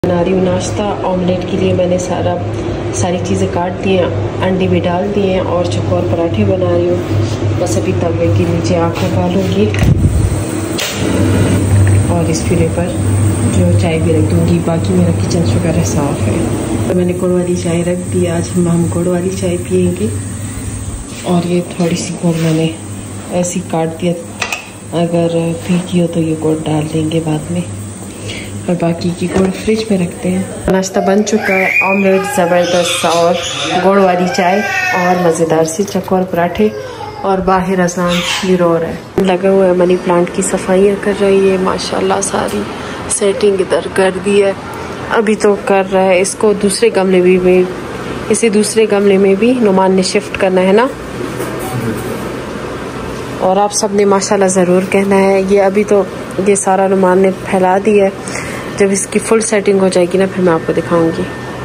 बना रही हूँ नाश्ता। ऑमलेट के लिए मैंने सारी चीज़ें काट दी हैं, अंडे भी डाल दिए हैं और चकोर पराठे बना रही हूँ। बस अभी तवे के नीचे आग डालूँगी और इस फिरे पर जो चाय भी रख दूँगी। बाकी मेरा किचन वगैरह साफ़ है। तो मैंने गुड़ वाली चाय रख दी। आज हम गुड़ वाली चाय पियेंगे। और ये थोड़ी सी गुड़ मैंने ऐसी काट दिया, अगर फीकी हो तो ये गुड़ डाल देंगे बाद में, और बाकी की गुड़ फ्रिज में रखते हैं। नाश्ता बन चुका है, ऑमलेट ज़बरदस्त और गुड़ वाली चाय और मज़ेदार सी चकोर पराठे। और बाहर अज़ान भी रो रहा है। लगा हुआ है मनी प्लांट की सफाइयाँ कर रही है माशाल्लाह। सारी सेटिंग इधर कर दी है, अभी तो कर रहा है। इसको दूसरे गमले में इसे दूसरे गमले में भी नुमान ने शिफ्ट करना है ना। और आप सब ने माशाल्लाह ज़रूर कहना है। ये अभी तो ये सारा नुमान ने फैला दिया है। जब इसकी फुल सेटिंग हो जाएगी ना फिर मैं आपको दिखाऊंगी।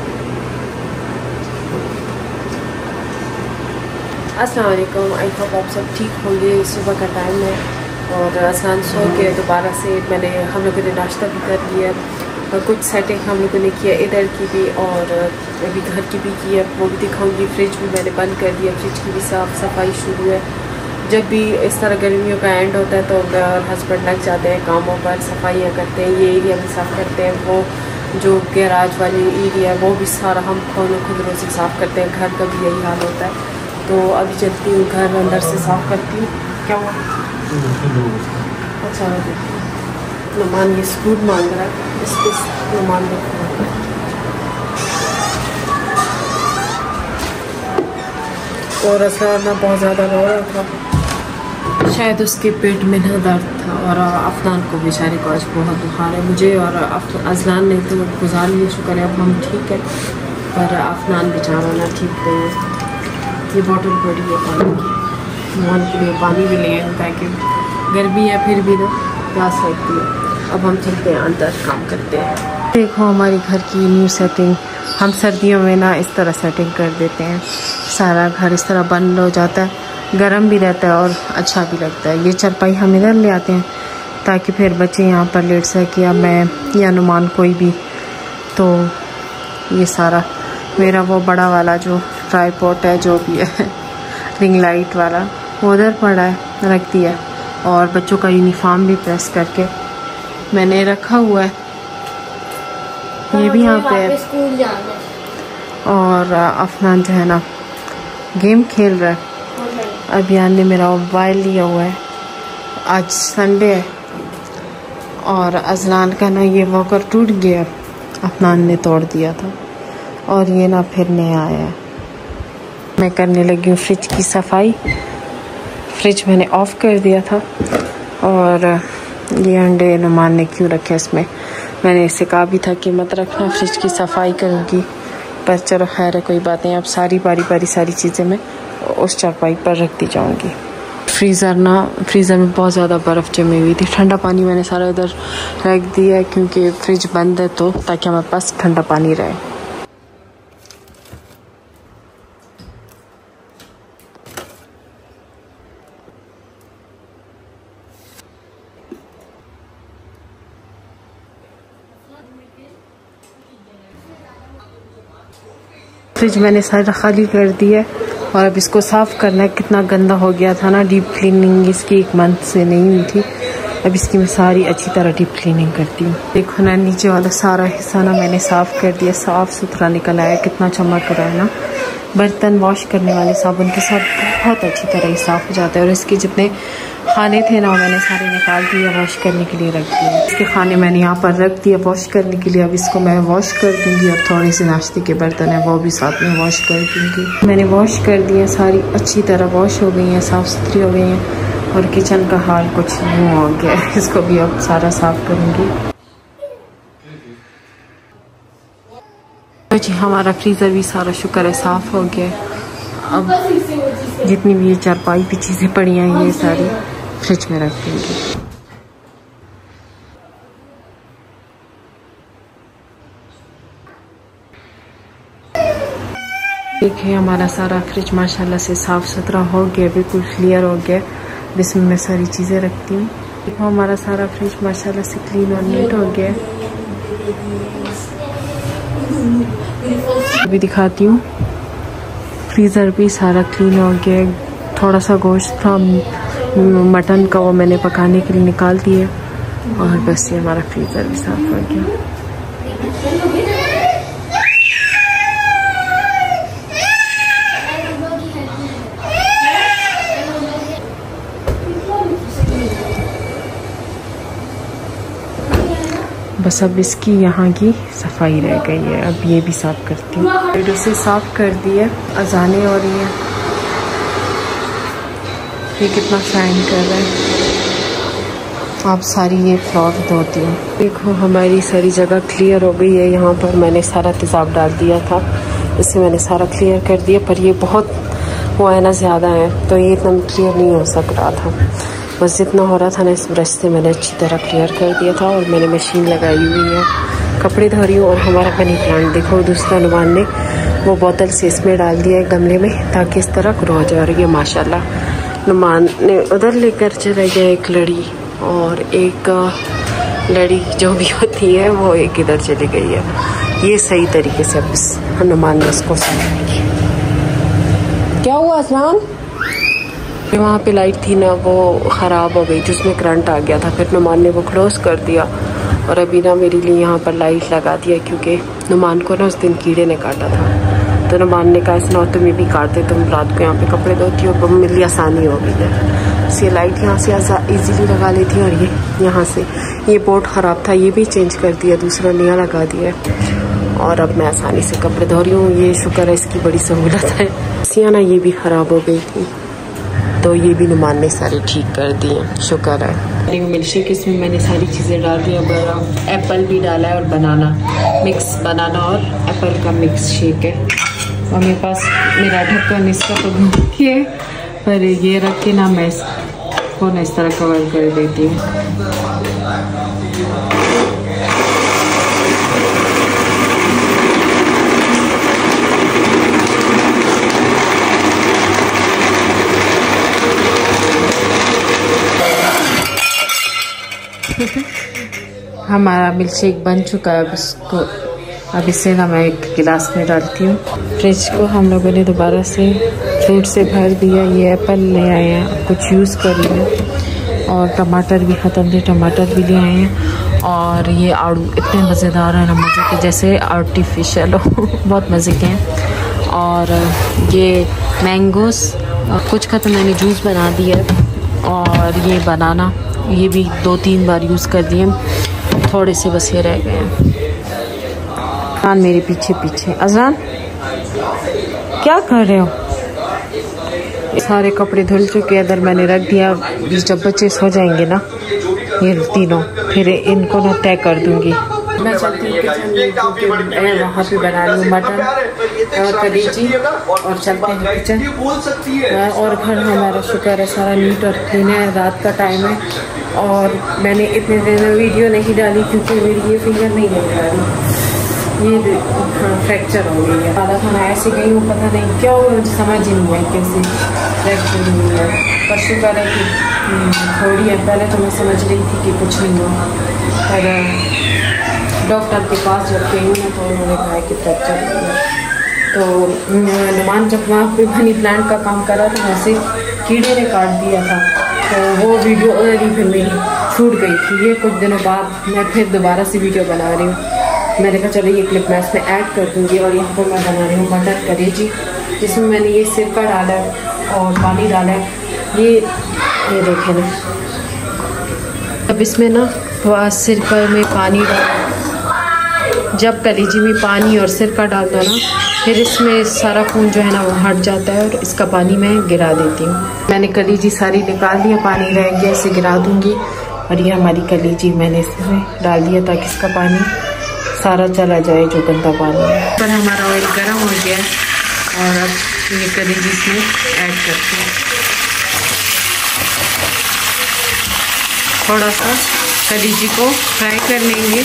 अस्सलाम वालेकुम, आई होप आप सब ठीक होंगे। सुबह का टाइम है और आसान सो के दोबारा से हम लोगों ने नाश्ता भी कर लिया और कुछ सेटिंग हम लोगों ने किया इधर की भी और अभी घर की भी की है, वो भी दिखाऊंगी। फ्रिज भी मैंने बंद कर दिया, फ्रिज की भी साफ़ सफाई शुरू है। जब भी इस तरह गर्मियों का एंड होता है तो मैं और हस्बैंड लग जाते हैं कामों पर, सफाइयाँ करते हैं। ये एरिया भी साफ़ करते हैं, वो जो गैराज वाली एरिया है वो भी सारा हम खुद रोज़ साफ़ करते हैं। घर का भी यही हाल होता है। तो अभी चलती हूँ घर, अंदर से साफ़ करती हूँ। क्या हुआ? अच्छा नुमान ये स्कूट मांग रहा है, इसके नुमान और असला ना बहुत ज़्यादा रो रहा था, शायद उसके पेट में ना दर्द था। और अफनान को बेचारे को आज बहुत बुखार है। मुझे और अजलान ने तो गुजार लिया, शुक्र है अब हम ठीक है, पर अफनान बेचारा ना ठीक नहीं है। ये बॉटल पड़ी है पानी की, मोहन के लिए पानी भी ले आए ताकि गर्मी है फिर भी ना प्यास लगती है। अब हम चलते हैं अंदर, काम करते हैं। देखो हमारी घर की न्यू सेटिंग। हम सर्दियों में ना इस तरह सेटिंग कर देते हैं, सारा घर इस तरह बंद हो जाता है, गर्म भी रहता है और अच्छा भी लगता है। ये चारपाई हम इधर ले आते हैं ताकि फिर बच्चे यहाँ पर लेट सके या मैं या नुमान कोई भी। तो ये सारा मेरा वो बड़ा वाला जो ट्राईपॉड है जो भी है रिंग लाइट वाला वो उधर पड़ा है, रख दिया। और बच्चों का यूनिफॉर्म भी प्रेस करके मैंने रखा हुआ है, ये भी यहाँ पे है। स्कूल जाना है। और अफनान जो है ना गेम खेल रहा है। अभियान ने मेरा मोबाइल लिया हुआ है, आज संडे है। और अजलान का ना ये वॉकर टूट गया, अफनान ने तोड़ दिया था और ये ना फिर नया आया है। मैं करने लगी हूँ फ्रिज की सफाई। फ्रिज मैंने ऑफ़ कर दिया था और ये अंडे नुमान ने क्यों रखे इसमें, मैंने इसे कहा भी था कि मत रखना, फ्रिज की सफाई करूँगी। पर चलो खैर है, कोई बात नहीं। अब सारी बारी सारी चीज़ें मैं उस चारपाई पर रखती जाऊँगी। फ्रीज़र में बहुत ज़्यादा बर्फ़ जमी हुई थी। ठंडा पानी मैंने सारा इधर रख दिया क्योंकि फ्रिज बंद है, तो ताकि हमारे पास ठंडा पानी रहे। फ्रिज मैंने सारा खाली कर दिया और अब इसको साफ़ करना है। कितना गंदा हो गया था ना, डीप क्लीनिंग इसकी 1 मंथ से नहीं हुई थी। अब इसकी मैं सारी अच्छी तरह डीप क्लीनिंग करती हूँ। देखो ना नीचे वाला सारा हिस्सा ना मैंने साफ़ कर दिया, साफ़ सुथरा निकल आया, कितना चमक रहा है ना। बर्तन वॉश करने वाले साबुन के साथ बहुत अच्छी तरह ही साफ़ हो जाता है। और इसके जितने खाने थे ना मैंने सारे निकाल दिए, वॉश करने के लिए रख दिए। इसके खाने मैंने यहाँ पर रख दिया वॉश करने के लिए। अब इसको मैं वॉश कर दूँगी और थोड़े से नाश्ते के बर्तन है वो भी साथ में वॉश कर दूँगी। मैंने वॉश कर दिए, सारी अच्छी तरह वॉश हो गई हैं, साफ़ सुथरी हो गई हैं। और किचन का हाल कुछ यूँ हो गया, इसको भी अब सारा साफ़ करूँगी। जी हमारा फ्रीज़र भी सारा शुक्र है साफ़ हो गया। अब जितनी भी ये चारपाई की चीज़ें पड़ी हैं ये सारी फ्रिज में रख देंगे। देखिए हमारा सारा फ्रिज माशाल्लाह से साफ़ सुथरा हो गया, बिल्कुल क्लियर हो गया। जिसमें मैं सारी चीज़ें रखती हूँ। देखो हमारा सारा फ्रिज माशाल्लाह से क्लीन और नीट हो गया। अभी दिखाती हूँ। फ्रीज़र भी सारा क्लीन हो गया। थोड़ा सा गोश्त था मटन का, वो मैंने पकाने के लिए निकाल दिया। और बस ये हमारा फ्रीज़र भी साफ हो गया। बस अब इसकी यहाँ की सफाई रह गई है, अब ये भी साफ़ करती हूँ। फिर उसे साफ़ कर दिया। अजाने हो रही है, ये कितना शाइन कर रहा है। आप सारी ये फ्लोर धोती हूँ। देखो हमारी सारी जगह क्लियर हो गई है। यहाँ पर मैंने सारा तेज़ाब डाल दिया था, इसे मैंने सारा क्लियर कर दिया। पर ये बहुत वो है ना, ज़्यादा है, तो ये इतना क्लियर नहीं हो सक रहा था। बस जितना हो रहा था ना, इस ब्रश से मैंने अच्छी तरह क्लियर कर दिया था। और मैंने मशीन लगाई हुई है, कपड़े धो रही हूँ। और हमारा मनी प्लांट देखो, दूसरा नुमान ने वो बोतल से इसमें डाल दिया है गमले में, ताकि इस तरह ग्रो हो जा रही है माशाल्लाह। नुमान ने उधर लेकर चला गया एक लड़ी, और एक लड़ी जो भी होती है वो एक इधर चली गई है। ये सही तरीके से अब इस नुमान ने इसको संभाली। क्या हुआ आसमान? वहाँ पे लाइट थी ना, वो ख़राब हो गई थी, उसमें करंट आ गया था। फिर नुमान ने वो क्लोज़ कर दिया। और अभी ना मेरे लिए यहाँ पर लाइट लगा दिया, क्योंकि नुमान को ना उस दिन कीड़े ने काटा था। तो नुमान ने कहा ऐसा तो मैं भी काटते, तुम रात को यहाँ पे कपड़े धोती हो, तो मेरे लिए आसानी हो गई है। इसलिए लाइट यहाँ से ईजीली लगा लेती। और ये यहाँ से ये बोर्ड ख़राब था, ये भी चेंज कर दिया, दूसरा नया लगा दिया। और अब मैं आसानी से कपड़े धो रही हूँ। ये शुक्र है, इसकी बड़ी सहूलत है। सियाना ना ये भी ख़राब हो गई थी, तो ये भी नुमान ने सारी ठीक कर दी है, शुक्र है। मिल्क शेक इसमें मैंने सारी चीज़ें डाल दी। अब एप्पल भी डाला है और बनाना मिक्स, बनाना और एप्पल का मिक्स शेक है। और मेरे पास मेरा ढक्कन इसका तो है, पर ये रख के ना मैं इसको ना इस तरह कवर कर देती हूँ। हमारा मिल्क शेक बन चुका है। अब इसे ना मैं एक गिलास में डालती हूँ। फ्रिज को हम लोगों ने दोबारा से फ्रूट से भर दिया। ये एप्पल ले आए हैं, कुछ यूज़ कर लिया। और टमाटर भी ख़त्म थे, टमाटर भी ले आए हैं। और ये आड़ू इतने मज़ेदार है ना, मज़े के जैसे आर्टिफिशियल हो बहुत मज़े के हैं। और ये मैंगोस कुछ ख़त्म, मैंने जूस बना दिया। और ये बनाना, ये भी 2-3 बार यूज़ कर दिए, थोड़े से बस ये रह गए हैं। अजलान मेरे पीछे पीछे। अजलान क्या कर रहे हो? सारे कपड़े धुल चुके, इधर मैंने रख दिया। जब बच्चे सो जाएंगे ना ये तीनों, फिर इनको ना तय कर दूंगी। मैं चलती हूँ किचन में, वहाँ पे बना रही हूँ मटन और कलेजी, और चलते हैं किचन। और घर हमारा शुक्र है सारा नीट और क्लीन है। रात का टाइम है और मैंने इतने दिन में वीडियो नहीं डाली, क्योंकि मेरी ये फिंगर नहीं मिल रही, ये फ्रैक्चर हो गई है। आधा खाना ऐसे गई हूँ, पता नहीं क्या हुआ, मुझे समझ ही नहीं है कैसे फ्रैक्चर हुई है। पर शुक्र है कि थोड़ी है। पहले तो मैं समझ रही थी कि कुछ नहीं हुआ, पर डॉक्टर के पास जब गई ना तो उन्होंने कहा कि फ्रैक्चर हुई है। तो नुमान जब वहाँ पे मनी प्लांट का काम कर रहा था, वहाँ से कीड़े ने काट दिया था, तो वो वीडियो ऑलरेडी फिर मेरी छूट गई थी। ये कुछ दिनों बाद मैं फिर दोबारा से वीडियो बना रही हूँ। मैंने कहा चलो ये क्लिप मैं इसमें ऐड कर दूँगी। और यहाँ पर मैं बना रही हूँ मटर कलेजी, जिसमें मैंने ये सिरका डाला है और पानी डाला है। ये देखें ना, अब इसमें ना थोड़ा सिरका में पानी डाल, जब कलेजी में पानी और सिरका डालता ना, फिर इसमें सारा खून जो है ना वो हट जाता है। और इसका पानी मैं गिरा देती हूँ। मैंने कलेजी सारी निकाल दिया, पानी रह गया, इसे गिरा दूँगी। और ये हमारी कलेजी मैंने इसमें डाल दिया, ताकि इसका पानी सारा चला जाए, जो गंदा पानी है। पर हमारा ऑयल गर्म हो गया है और अब ये कलेजी इसमें ऐड करते हैं। थोड़ा सा कलेजी को फ्राई कर लेंगे।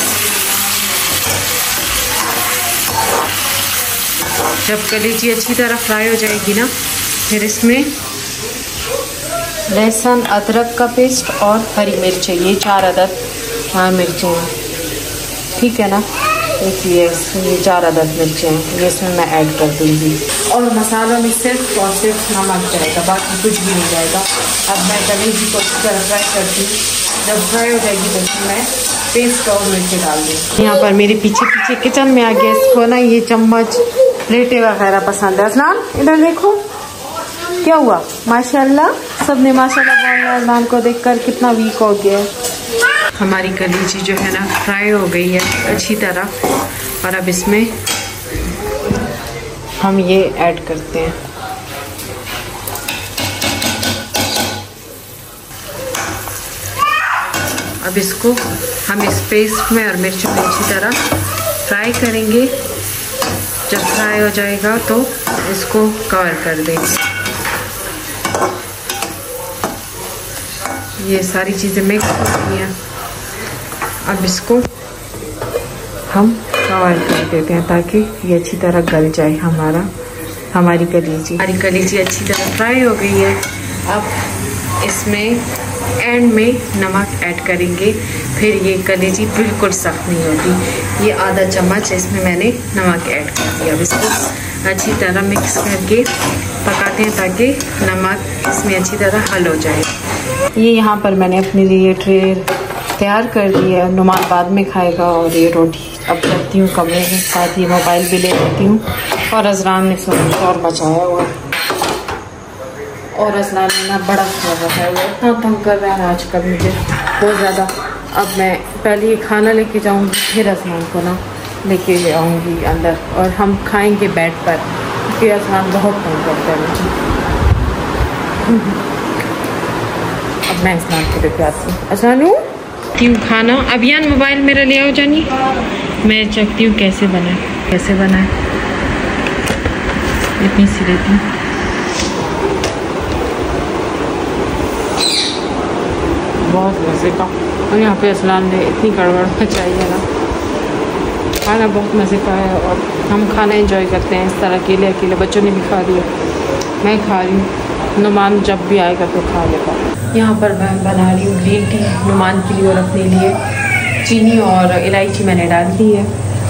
जब कलेजी अच्छी तरह फ्राई हो जाएगी ना, फिर इसमें लहसुन अदरक का पेस्ट और हरी मिर्च, ये 4 अदद मिर्चें हैं, ठीक है ना। इसलिए ये 4 अदद मिर्चें हैं, ये इसमें मैं ऐड कर दूँगी। और मसालों में सिर्फ और सिर्फ नमक जाएगा, बाकी कुछ भी नहीं जाएगा। अब मैं कलेजी को अच्छी तरह फ्राई करती हूँ। जब फ्राई हो जाएगी तो उसमें मैं पेस्ट और मिर्ची डाल दूँगी। यहाँ पर मेरे पीछे पीछे किचन में आ गया, इसको ना ये चम्मच प्लेटें वगैरह पसंद है। अज़लान इधर देखो क्या हुआ, माशाल्लाह सबने माशाल्लाह बोला। अज़लान को देखकर कितना वीक हो गया। हमारी कलेजी जो है ना फ्राई हो गई है अच्छी तरह, और अब इसमें हम ये ऐड करते हैं। अब इसको हम इस पेस्ट में और मिर्चों में अच्छी तरह फ्राई करेंगे। जब फ्राई हो जाएगा तो इसको कवर कर देंगे। ये सारी चीज़ें मिक्स हो गई हैं। अब इसको हम कवर कर देते हैं ताकि ये अच्छी तरह गल जाए हमारी कलेजी अच्छी तरह फ्राई हो गई है। अब इसमें एंड में नमक ऐड करेंगे, फिर ये कलेजी बिल्कुल सख्त नहीं होती। ये आधा चम्मच इसमें मैंने नमक ऐड कर दिया। अब इसको अच्छी तरह मिक्स करके पकाते हैं ताकि नमक इसमें अच्छी तरह हल हो जाए। ये यहाँ पर मैंने अपने लिए ट्रे तैयार कर दिया है। नुमान बाद में खाएगा और ये रोटी अब करती हूँ कमरे में, साथ ही मोबाइल भी ले लेती हूँ। और अज़लान ने शोर मचाया हुआ, और अज़लान ने ना बड़ा शोर मचाया हुआ, इतना तंग कर रहा है आजकल मुझे बहुत ज़्यादा। अब मैं पहले ये खाना लेके जाऊँगी, फिर अज़लान को ना लेके आऊँगी अंदर, और हम खाएँगे बेड पर, क्योंकि अज़लान बहुत तंग करता है मुझे। अब मैं अज़लान को लेके आती हूँ। अज़लानू क्यों खाना, अभियान मोबाइल मेरा ले आओ जानी, मैं चखती हूँ कैसे बना है। इतनी सी लेती हूँ। बहुत मज़े का। और यहाँ पे अज़लान ने इतनी गड़बड़ मचाई है ना, खाना बहुत मज़े का है। और हम खाना एंजॉय करते हैं इस तरह, अकेले बच्चों ने भी खा दिया, मैं खा रही हूँ, नुमान जब भी आएगा तो खा लेगा। यहाँ पर मैं बना रही हूँ ग्रीन टी नुमान के लिए और अपने लिए। चीनी और इलायची मैंने डाल दी है।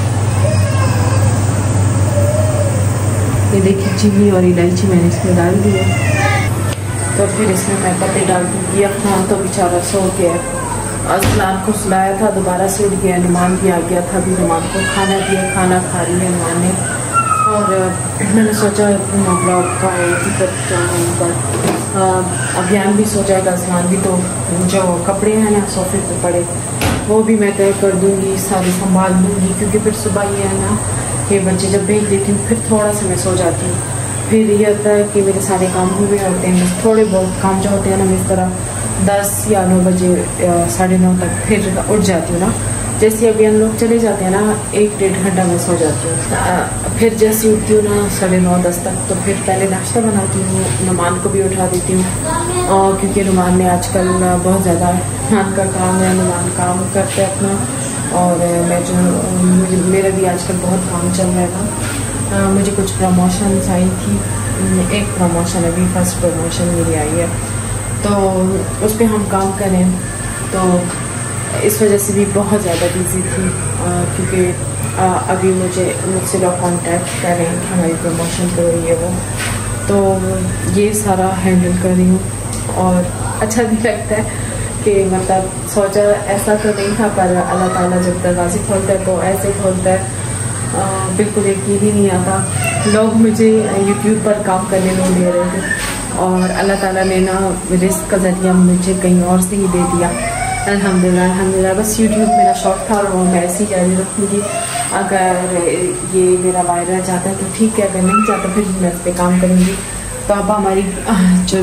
ये देखिए चीनी और इलायची मैंने इसमें डाल दी है। तो फिर इसमें मैं पत्ते डाल दूँगी। अफनान तो बेचारा सो गया, अज़लान को सुलाया था, दोबारा से उठ गया। नुमान भी आ गया था, अभी नुमान को खाना दिया, खाना खा रही है नुमान ने। और मैंने सोचा अपना ब्लॉग का पर अभियान भी सो जाएगा, अज़लान भी। तो जो कपड़े हैं ना सोफे पे पड़े, वो भी मैं तय कर दूँगी, सारे संभाल लूँगी, क्योंकि फिर सुबह ये है ना कि बच्चे जब भेज देती हूँ फिर थोड़ा सा मैं सो जाती हूँ। फिर ये होता है कि मेरे सारे काम हुए होते हैं, थोड़े बहुत काम जो होते हैं ना मैं इस तरह 10 या 9 बजे 9:30 तक फिर उठ जाती हूँ ना। जैसे अभी हम लोग चले जाते हैं ना 1-1.5 घंटा मैं सो जाती हूँ। फिर जैसे उठती हूँ ना 9:30-10 तक, तो फिर पहले नाश्ता बनाती हूँ, नुमान को भी उठा देती हूँ। और क्योंकि नुमान ने आजकल बहुत ज़्यादा हाथ का काम है, नुमान काम करते हैं अपना, और मेरा भी आजकल बहुत काम चल रहा था। मुझे कुछ प्रमोशंस आई थी, एक प्रमोशन अभी फर्स्ट प्रमोशन मेरी आई है, तो उस पर हम काम करें, तो इस वजह से भी बहुत ज़्यादा बिजी थी। क्योंकि अभी मुझसे लोग कांटेक्ट कर रहे हैं कि हमारी प्रमोशन हो रही है वो, तो ये सारा हैंडल कर रही हूँ। और अच्छा भी लगता है कि मतलब सोचा ऐसा तो नहीं था, पर अल्लाह ताला जब दरवाजे खोलता है तो ऐसे खोलता है, बिल्कुल यकीन ही नहीं आता। लोग मुझे यूट्यूब पर काम करने नहीं दे रहे थे, और अल्लाह ताला ने ना रिस्क का ज़रिया मुझे कहीं और से ही दे दिया। अल्हम्दुलिल्लाह। बस यूट्यूब मेरा शौक था और वो मैं ऐसे ही जारी रखूँगी। अगर ये मेरा वायरल जाता है तो ठीक है, अगर नहीं जाता फिर मैं इस पर काम करूँगी। तो अब हमारी जो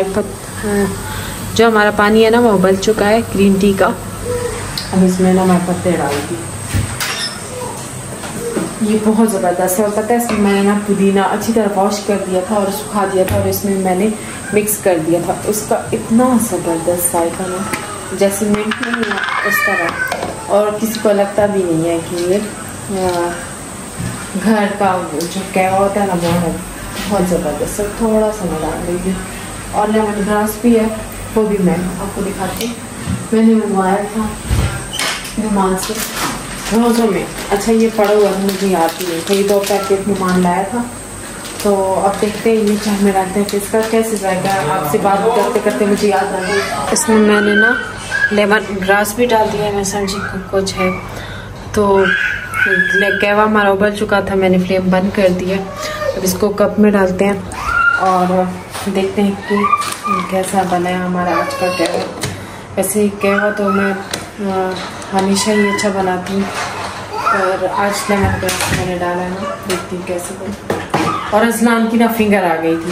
जो हमारा पानी है ना वो उबल चुका है ग्रीन टी का। अब इसमें ना मैं पत्ते डालूँगी। ये बहुत ज़बरदस्त है, और पता है इसमें मैंने ना पुदीना अच्छी तरह वॉश कर दिया था और सुखा दिया था, और इसमें मैंने मिक्स कर दिया था। उसका इतना ज़बरदस्त जायका ना, जैसे मिंट नहीं है उस तरह, और किसी को लगता भी नहीं है कि ये घर का जो क्या होता है ना वो है। बहुत ज़बरदस्त है। थोड़ा सा मैं डाल देगी, और लेमन ग्रास भी है, वो भी मैं आपको दिखाती हूँ। मैंने मंगवाया था नुमान से, रोज़ों में। अच्छा ये पड़ा हुआ था, मुझे याद भी नहीं था। ये 2 पैकेट मेहमान लाया था, तो अब देखते हैं ये चाय में डालते हैं, फिर इसका कैसे जाएगा। आपसे बात करते करते मुझे याद आ गई, इसमें मैंने ना लेमन ग्रास भी डाल दिया है। मैं समझी कुछ है, तो कहवा हमारा उबल चुका था, मैंने फ्लेम बंद कर दिया। अब इसको कप में डालते हैं और देखते हैं कि कैसा बना है हमारा आज का कहवा। वैसे कहवा तो मैं हमेशा ही अच्छा बनाती हूँ, और आज लेमन ग्रास मैंने डाला है ना, देखती हूँ कैसे बना। और अजलान की ना फिंगर आ गई थी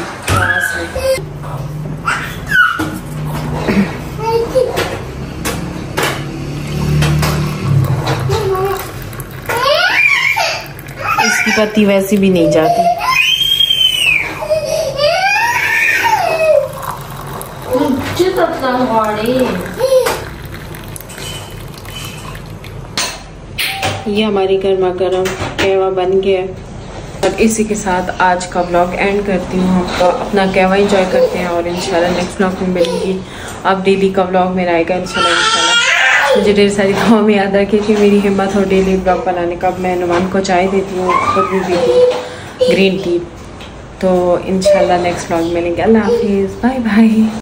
इसकी पत्ती वैसी भी नहीं जाती। ये हमारी गर्मा गर्म कहवा बन गया है, और इसी के साथ आज का व्लॉग एंड करती हूँ। हम तो अपना कहवा एंजॉय करते हैं, और इंशाल्लाह नेक्स्ट व्लॉग में मिलेंगी। अब डेली का व्लॉग मेरा आएगा इंशाल्लाह। मुझे ढेर सारी दुआ में याद रखिए कि मेरी हिम्मत हो डेली व्लॉग बनाने का। मैं नुमान को चाय देती हूँ, खुद भी पीती ग्रीन टी। तो इंशाल्लाह नेक्स्ट व्लॉग मिलेंगे। अल्लाह हाफिज़, बाय बाय।